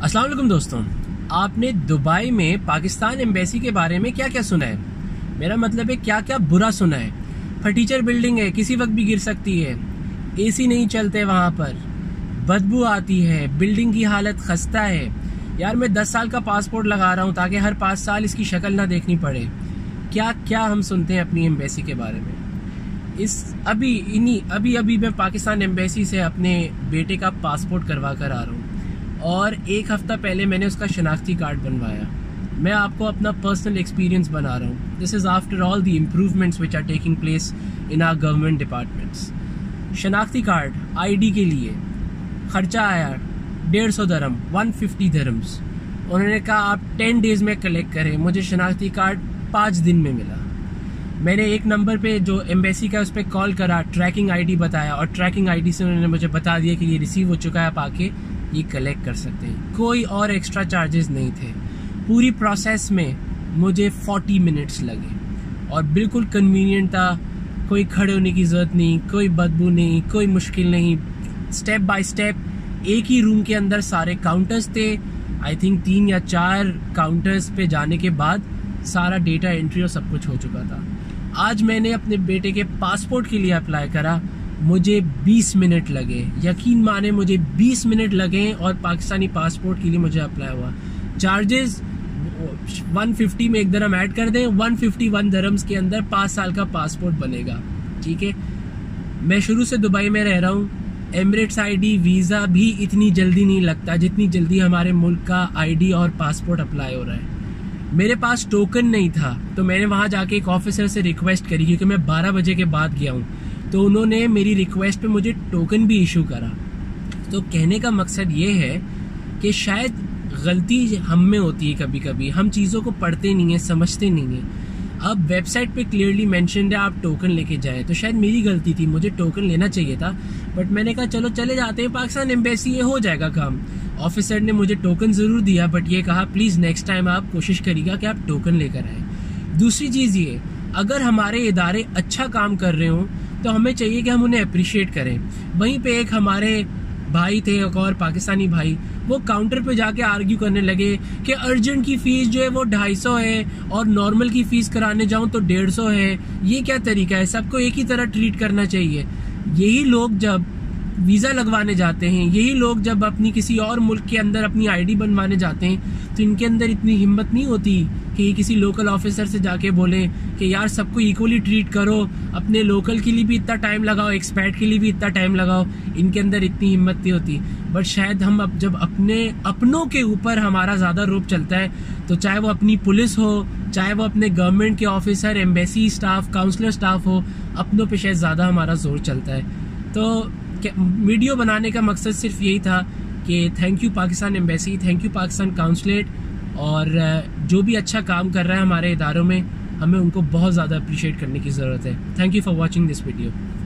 अस्सलाम वालेकुम दोस्तों, आपने दुबई में पाकिस्तान एम्बेसी के बारे में क्या क्या सुना है? मेरा मतलब है क्या क्या बुरा सुना है। फर्नीचर बिल्डिंग है, किसी वक्त भी गिर सकती है, एसी नहीं चलते वहाँ पर, बदबू आती है, बिल्डिंग की हालत खस्ता है। यार मैं 10 साल का पासपोर्ट लगा रहा हूँ ताकि हर 5 साल इसकी शक्ल ना देखनी पड़े। क्या क्या हम सुनते हैं अपनी एम्बेसी के बारे में। अभी मैं पाकिस्तान एम्बेसी से अपने बेटे का पासपोर्ट करवा कर आ रहा हूँ और 1 हफ्ता पहले मैंने उसका शनाख्ती कार्ड बनवाया। मैं आपको अपना पर्सनल एक्सपीरियंस बना रहा हूँ। This is after all the improvements which are taking place in our government departments. शनाख्ती कार्ड आईडी के लिए खर्चा आया 150 दरम, 150 दरम्स। उन्होंने कहा आप 10 डेज़ में कलेक्ट करें। मुझे शनाख्ती कार्ड 5 दिन में मिला। मैंने एक नंबर पे जो एम्बेसी का उस पर कॉल करा, ट्रैकिंग आईडी बताया और ट्रैकिंग आईडी से उन्होंने मुझे बता दिया कि ये रिसीव हो चुका है, आप आके ये कलेक्ट कर सकते हैं। कोई और एक्स्ट्रा चार्जेस नहीं थे। पूरी प्रोसेस में मुझे 40 मिनट्स लगे और बिल्कुल कन्वीनियंट था। कोई खड़े होने की ज़रूरत नहीं, कोई बदबू नहीं, कोई मुश्किल नहीं। स्टेप बाय स्टेप एक ही रूम के अंदर सारे काउंटर्स थे। आई थिंक 3 या 4 काउंटर्स पे जाने के बाद सारा डेटा एंट्री और सब कुछ हो चुका था। आज मैंने अपने बेटे के पासपोर्ट के लिए अप्लाई करा, मुझे 20 मिनट लगे। यकीन माने मुझे 20 मिनट लगे और पाकिस्तानी पासपोर्ट के लिए मुझे अप्लाई हुआ। चार्जेस 150 में 1 दरम ऐड कर दें, 151 दरम्स के अंदर 5 साल का पासपोर्ट बनेगा। ठीक है, मैं शुरू से दुबई में रह रहा हूँ। एमिरेट्स आईडी वीज़ा भी इतनी जल्दी नहीं लगता जितनी जल्दी हमारे मुल्क का आईडी और पासपोर्ट अप्लाई हो रहा है। मेरे पास टोकन नहीं था तो मैंने वहाँ जाके एक ऑफिसर से रिक्वेस्ट करी, क्योंकि मैं 12 बजे के बाद गया हूँ, तो उन्होंने मेरी रिक्वेस्ट पे मुझे टोकन भी इशू करा। तो कहने का मकसद ये है कि शायद गलती हम में होती है, कभी कभी हम चीज़ों को पढ़ते नहीं हैं, समझते नहीं हैं। अब वेबसाइट पे क्लियरली मेंशन्ड है आप टोकन लेके जाएं, तो शायद मेरी गलती थी, मुझे टोकन लेना चाहिए था। बट मैंने कहा चलो चले जाते हैं पाकिस्तान एम्बेसी, ये हो जाएगा काम। ऑफिसर ने मुझे टोकन ज़रूर दिया, बट ये कहा प्लीज़ नेक्स्ट टाइम आप कोशिश करिएगा कि आप टोकन लेकर आएँ। दूसरी चीज़ ये, अगर हमारे इदारे अच्छा काम कर रहे हों तो हमें चाहिए कि हम उन्हें अप्रिशिएट करें। वहीं पे एक हमारे भाई थे, एक और पाकिस्तानी भाई, वो काउंटर पे जाके आर्ग्यू करने लगे कि अर्जेंट की फ़ीस जो है वो 250 है और नॉर्मल की फ़ीस कराने जाऊं तो 150 है। ये क्या तरीका है? सबको एक ही तरह ट्रीट करना चाहिए। यही लोग जब वीज़ा लगवाने जाते हैं, यही लोग जब अपनी किसी और मुल्क के अंदर अपनी आईडी बनवाने जाते हैं, तो इनके अंदर इतनी हिम्मत नहीं होती कि ये किसी लोकल ऑफिसर से जाके बोलें कि यार सबको इक्वली ट्रीट करो, अपने लोकल के लिए भी इतना टाइम लगाओ, एक्सपैट के लिए भी इतना टाइम लगाओ। इनके अंदर इतनी हिम्मत नहीं होती। बट शायद हम अब जब अपनों के ऊपर हमारा ज़्यादा रोब चलता है, तो चाहे वो अपनी पुलिस हो, चाहे वो अपने गवर्नमेंट के officer, embassy staff, counsellor staff हो, अपनों पे शायद ज़्यादा हमारा जोर चलता है। तो वीडियो बनाने का मकसद सिर्फ यही था कि thank you Pakistan embassy, thank you Pakistan consulate, और जो भी अच्छा काम कर रहा है हमारे इदारों में, हमें उनको बहुत ज़्यादा अप्रिशिएट करने की ज़रूरत है। Thank you for watching this video.